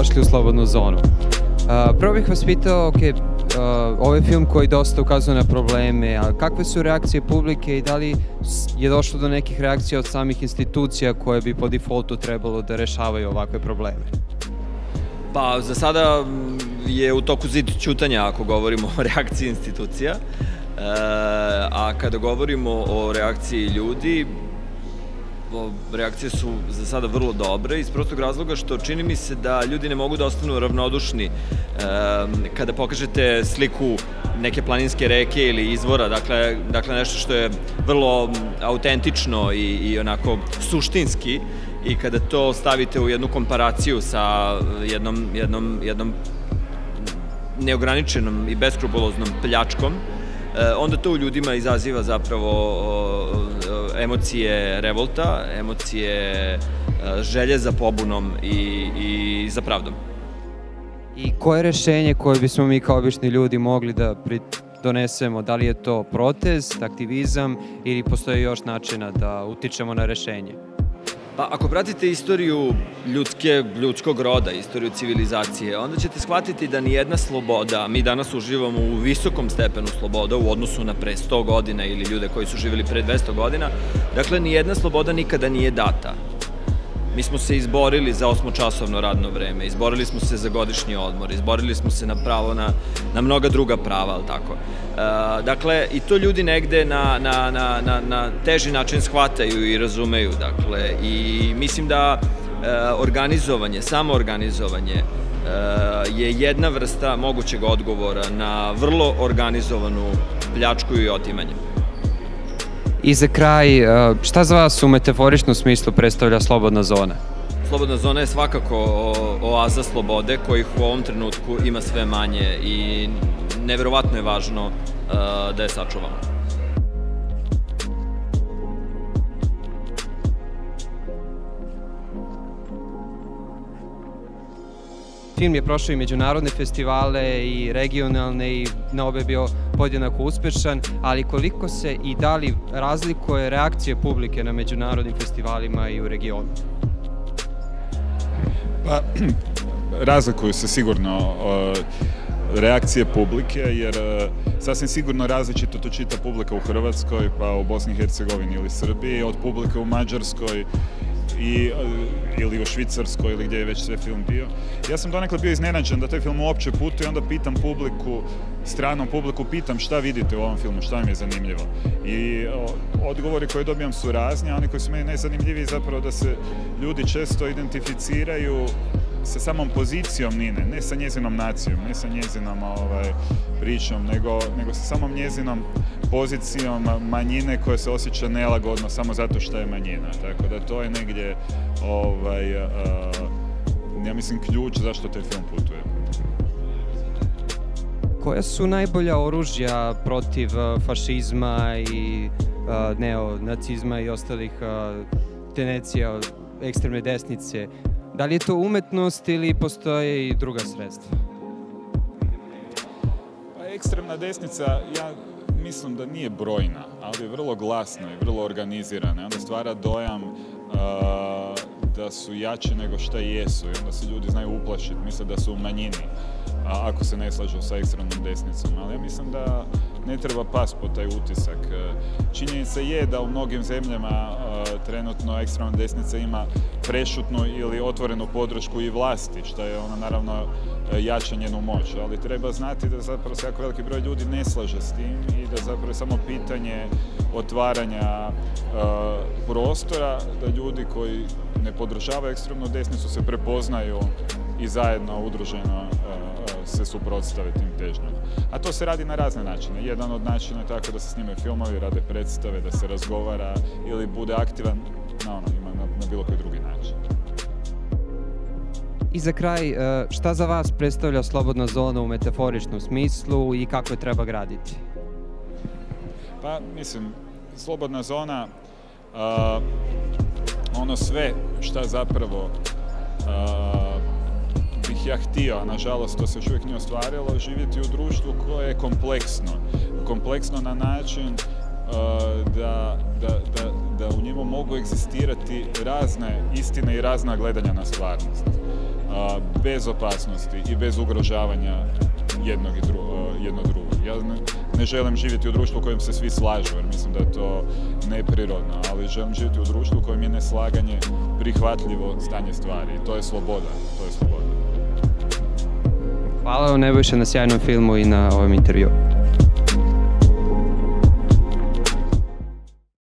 dobrodošli u Slobodnu zonu. Prvo bih vas pitao, ovo je film koji dosta ukazuje na probleme, a kakve su reakcije publike i da li je došlo do nekih reakcija od samih institucija koje bi po defaultu trebalo da rešavaju ovakve probleme? Pa, za sada je u toku zid ćutanja ako govorimo o reakciji institucija, a kada govorimo o reakciji ljudi, reakcije su za sada vrlo dobre iz prostog razloga što čini mi se da ljudi ne mogu da ostanu ravnodušni kada pokažete sliku neke planinske reke ili izvora, dakle nešto što je vrlo autentično i onako suštinski, i kada to stavite u jednu komparaciju sa jednom neograničenom i beskrupuloznom pljačkom, onda to u ljudima izaziva zapravo emocije revolta, emocije želje za pobunom i za pravdom. I koje je rešenje koje bismo mi kao obični ljudi mogli da donesemo? Da li je to protest, aktivizam ili postoji još načina da utičemo na rešenje? Pa, ako pratite istoriju ljudskog roda, istoriju civilizacije, onda ćete shvatiti da nijedna sloboda, mi danas uživamo u visokom stepenu sloboda u odnosu na pre 100 godina ili ljude koji su živjeli pre 200 godina, dakle, nijedna sloboda nikada nije data. Mi smo se izborili za 8-časovno radno vreme, izborili smo se za godišnji odmor, izborili smo se na pravo na mnoga druga prava, ali tako. Dakle, i to ljudi negde na teži način shvataju i razumeju, dakle, i mislim da organizovanje, samoorganizovanje je jedna vrsta mogućeg odgovora na vrlo organizovanu pljačku i otimanje. I za kraj, šta za vas u metaforičnom smislu predstavlja slobodna zona? Slobodna zona je svakako oaza slobode kojih u ovom trenutku ima sve manje i neverovatno je važno da je sačuvamo. Film je prošao i međunarodne festivale i regionalne i na obe je bio podjednako uspešan, ali koliko se i da li razlikuje reakcije publike na međunarodnim festivalima i u regionu? Pa, razlikuju se sigurno reakcije publike, jer sasvim sigurno različito to čita publika u Hrvatskoj, pa u Bosni i Hercegovini ili Srbiji, od publike u Mađarskoj ili u Švicarskoj ili gdje je već sve film bio. Ja sam donekle bio iznenađen da taj film uopće putuje, onda pitam publiku, stranom publiku, pitam šta vidite u ovom filmu, šta im je zanimljivo. I odgovori koje dobijam su razni, a oni koji su meni najzanimljiviji zapravo da se ljudi često identificiraju sa samom pozicijom Nine, ne sa njezinom nacijom, ne sa njezinom pričom, nego sa samom njezinom pozicijom manjine koja se osjeća nelagodno samo zato što je manjina. Tako da to je negdje, ja mislim, ključ zašto taj film putuje. Koja su najbolja oružja protiv fašizma i neonacizma i ostalih tendencija ekstremne desnice? Da li je to umetnost ili postoje i druga sredstva? Pa, ekstremna desnica, ja mislim da nije brojna, ali je vrlo glasna i vrlo organizirana. I onda stvara dojam da su jači nego šta jesu i onda se ljudi znaju uplašiti, misle da su u manjini ako se ne slažu sa ekstremnom desnicom. Ali ja mislim da ne treba pasti pod taj utisak. Činjenica je da u mnogim zemljama trenutno ekstremna desnica ima prešutnu ili otvorenu podršku i vlasti, što je ona naravno jača njenu moć. Ali treba znati da zapravo se jako veliki broj ljudi ne slaže s tim i da zapravo je samo pitanje otvaranja prostora, da ljudi koji ne podržavaju ekstremnu desnicu se prepoznaju i zajedno udruženo se suprotstave tim težnjama. A to se radi na razne načine. Jedan od načina je tako da se snime filmovi, rade predstave, da se razgovara ili bude aktivan na bilo koji drugi način. I za kraj, šta za vas predstavlja slobodna zona u metaforičnom smislu i kako je treba graditi? Pa, mislim, slobodna zona, ono sve šta zapravo bih ja htio, a nažalost to se još uvijek nije ostvarilo, živjeti u društvu koje je kompleksno. Kompleksno na način da u njemu mogu egzistirati razne istine i razna gledanja na stvarnost. bez opasnosti i bez ugrožavanja jedno drugog. Ja ne želim živjeti u društvu u kojem se svi slažu, jer mislim da je to neprirodno, ali želim živjeti u društvu u kojem je neslaganje prihvatljivo stanje stvari. I to je sloboda. Hvala vam Nebojša na sjajnom filmu i na ovom intervju.